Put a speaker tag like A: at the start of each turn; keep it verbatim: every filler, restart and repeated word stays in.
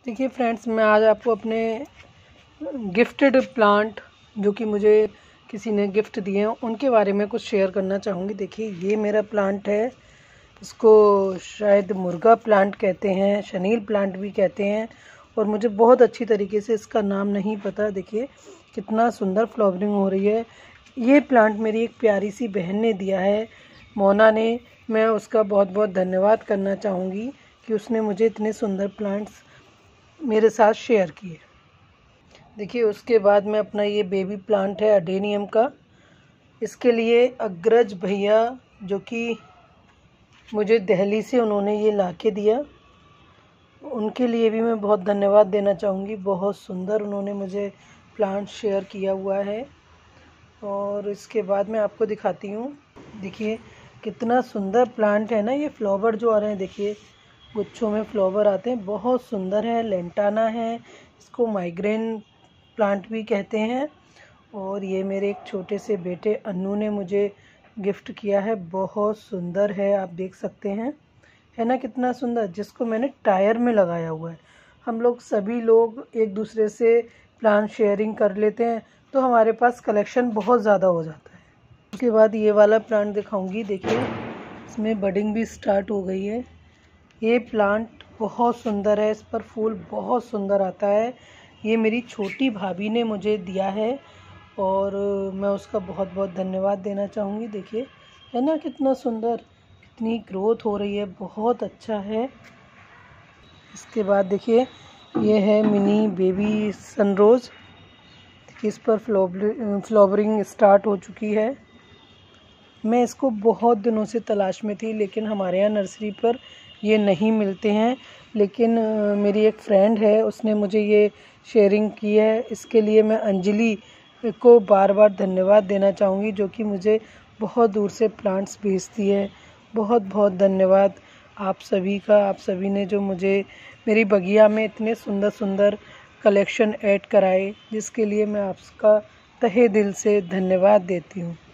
A: देखिए फ्रेंड्स, मैं आज आपको अपने गिफ्टेड प्लांट जो कि मुझे किसी ने गिफ्ट दिए हैं उनके बारे में कुछ शेयर करना चाहूँगी। देखिए, ये मेरा प्लांट है। इसको शायद मुर्गा प्लांट कहते हैं, शनील प्लांट भी कहते हैं, और मुझे बहुत अच्छी तरीके से इसका नाम नहीं पता। देखिए कितना सुंदर फ्लावरिंग हो रही है। ये प्लांट मेरी एक प्यारी सी बहन ने दिया है, मोना ने। मैं उसका बहुत बहुत धन्यवाद करना चाहूँगी कि उसने मुझे इतने सुंदर प्लांट्स मेरे साथ शेयर किए। देखिए, उसके बाद में अपना ये बेबी प्लांट है अडेनियम का। इसके लिए अग्रज भैया, जो कि मुझे दिल्ली से उन्होंने ये ला के दिया, उनके लिए भी मैं बहुत धन्यवाद देना चाहूँगी। बहुत सुंदर उन्होंने मुझे प्लांट शेयर किया हुआ है। और इसके बाद मैं आपको दिखाती हूँ। देखिए कितना सुंदर प्लांट है ना। ये फ्लावर जो आ रहे हैं, देखिए गुच्छों में फ्लावर आते हैं, बहुत सुंदर है। लेंटाना है, इसको माइग्रेन प्लांट भी कहते हैं। और ये मेरे एक छोटे से बेटे अन्नू ने मुझे गिफ्ट किया है। बहुत सुंदर है, आप देख सकते हैं, है ना कितना सुंदर, जिसको मैंने टायर में लगाया हुआ है। हम लोग सभी लोग एक दूसरे से प्लांट शेयरिंग कर लेते हैं, तो हमारे पास कलेक्शन बहुत ज़्यादा हो जाता है। उसके बाद ये वाला प्लांट दिखाऊंगी। देखिए, इसमें बडिंग भी स्टार्ट हो गई है। ये प्लांट बहुत सुंदर है, इस पर फूल बहुत सुंदर आता है। ये मेरी छोटी भाभी ने मुझे दिया है और मैं उसका बहुत बहुत धन्यवाद देना चाहूँगी। देखिए, है ना कितना सुंदर, कितनी ग्रोथ हो रही है, बहुत अच्छा है। इसके बाद देखिए, ये है मिनी बेबी सनरोज़। इस पर फ्लावरिंग स्टार्ट हो चुकी है। मैं इसको बहुत दिनों से तलाश में थी, लेकिन हमारे यहाँ नर्सरी पर ये नहीं मिलते हैं। लेकिन मेरी एक फ्रेंड है, उसने मुझे ये शेयरिंग की है। इसके लिए मैं अंजलि को बार बार धन्यवाद देना चाहूँगी, जो कि मुझे बहुत दूर से प्लांट्स भेजती है। बहुत बहुत धन्यवाद आप सभी का। आप सभी ने जो मुझे मेरी बगिया में इतने सुंदर सुंदर कलेक्शन ऐड कराए, जिसके लिए मैं आपका तहे दिल से धन्यवाद देती हूँ।